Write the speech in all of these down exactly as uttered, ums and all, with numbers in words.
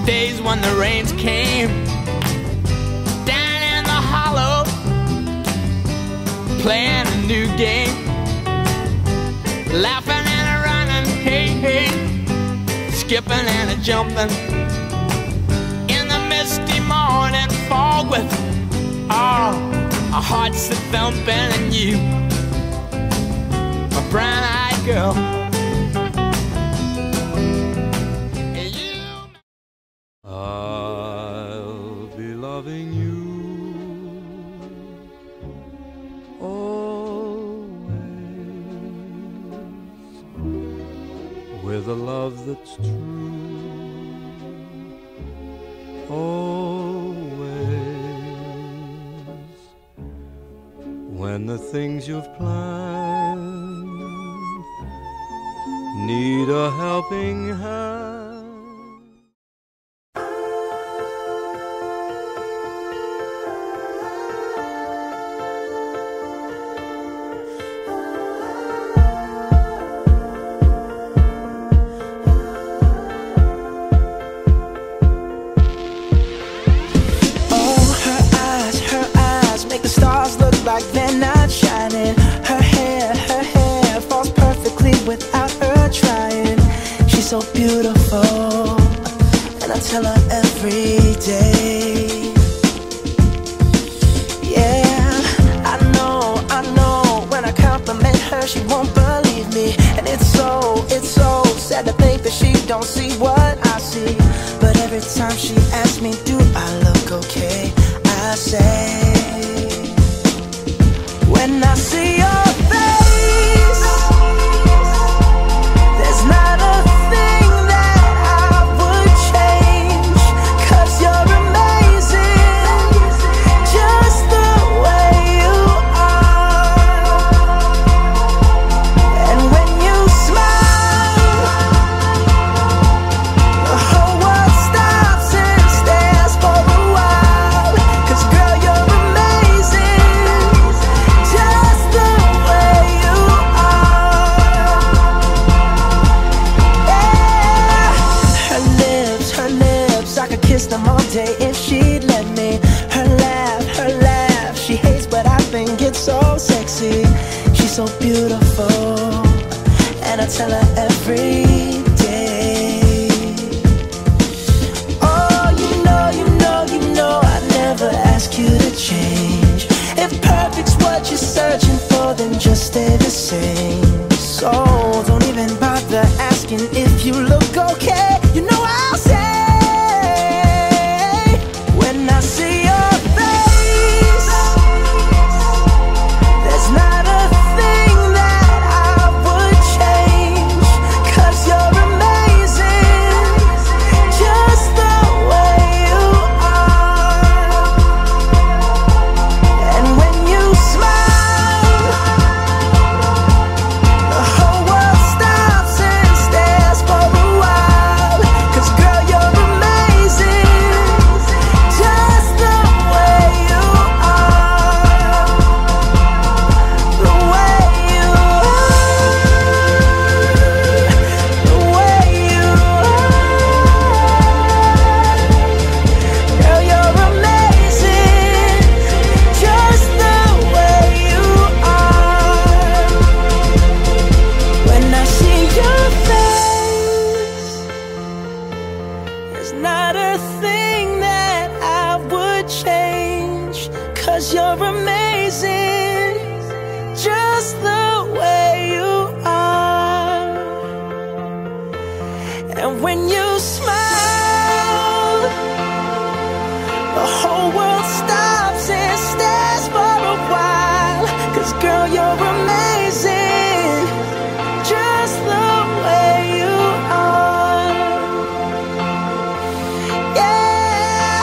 days when the rains came, down in the hollow, playing a new game, laughing and a running, hey, hey, skipping and a jumping, in the misty morning fog with all our hearts a thumping, and you, my brown-eyed girl. I'll be loving you always, with a love that's true, always. When the things you've planned need a helping hand, like they're not shining. Her hair, her hair falls perfectly without her trying. She's so beautiful, and I tell her every day. Yeah, I know, I know, when I compliment her she won't believe me. And it's so, it's so sad to think that she don't see what I see. But every time she asks me, do I look okay, I say, when I see your face, there's not a thing that I would change, 'cause you're amazing, just the way you are. And when you smile, the whole world stops and stares for a while, 'cause girl, you're amazing, just the way you are. Yeah. Her lips, her lips, I could kiss them all day if she'd let me. Her laugh, her laugh, she hates but I think it's so sexy. She's so beautiful, and I tell her every day. Oh, you know, you know, you know I'd never ask you to change. If perfect's what you're searching for, then just stay the same. So don't even bother asking if you look okay. You know I'll say, when I see your face, there's not a thing that I would change, 'cause you're amazing, just the way you are. And when you smile, the whole world stops and stares for a while, 'cause girl, you're amazing, just the way you are. The way you are, the way you are. Girl, you're amazing, just the way you are. When I see your face, there's not a thing that I would change, 'cause you're amazing, just the way you are. And when you smile, the whole world stops and stares for a while, 'cause girl, you're amazing, just the way you are. Yeah.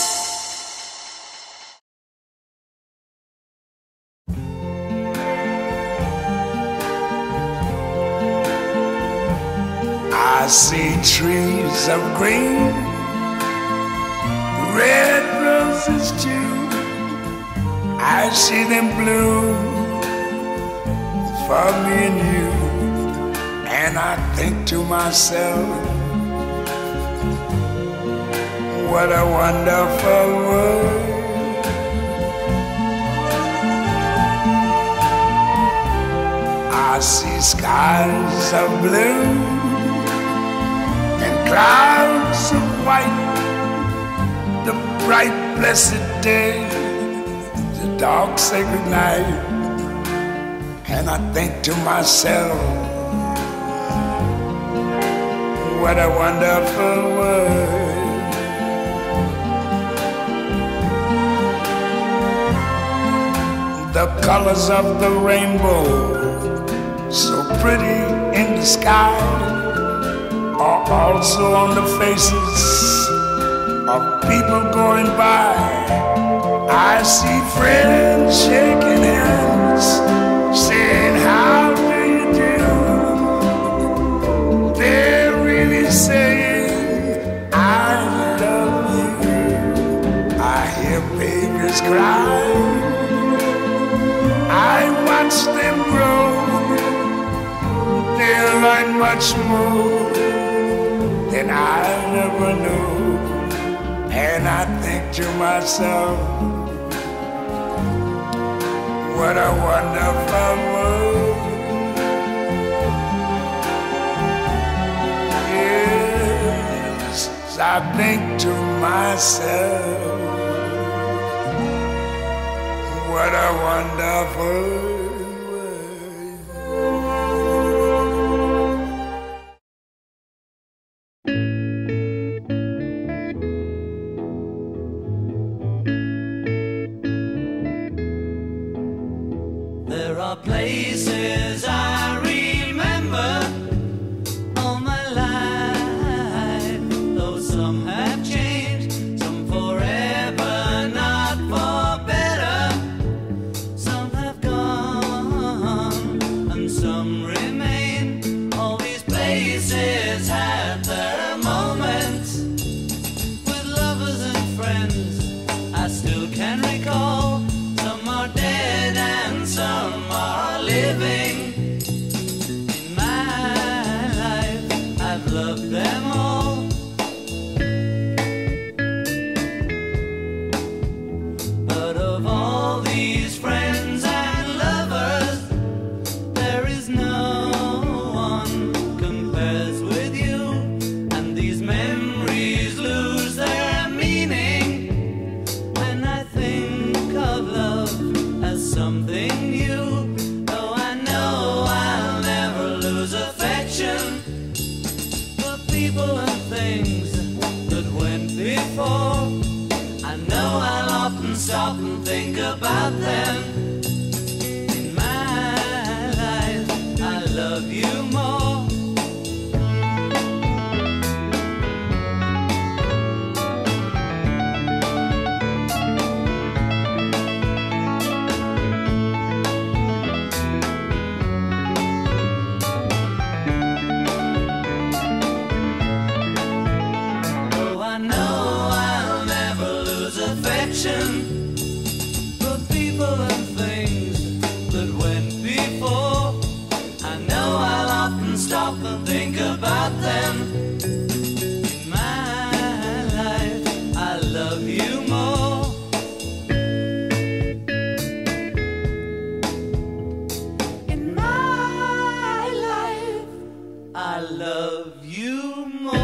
I see trees of green, red roses too. I see them bloom for me and you. And I think to myself, What a wonderful world. I see skies of blue and clouds of white, the bright blessed day, the dark sacred night. And I think to myself, what a wonderful world. The colors of the rainbow, so pretty in the sky, are also on the faces of people going by. I see friends shaking hands, saying, how do you do? They're really saying, I love you. I hear babies cry, I watch them grow. They'll learn much more than I never knew. And I think to myself, what a wonderful world. Yes, I think to myself, what a wonderful world. There are places I remember all my life, though some have changed, some forever, not for better. Some have gone and some remain. All these places had their moments with lovers and friends I still can recall. Some are dead and some are living. In my life, I've loved them all. But of all these friends and lovers, there is no one compares with you. And these memories lose their meaning when I think of love as something new. Though I know I'll never lose affection for people and things that went before. I know I'll often stop and think about them. In my life, I love you more. For people and things that went before, I know I'll often stop and think about them. In my life, I love you more. In my life, I love you more.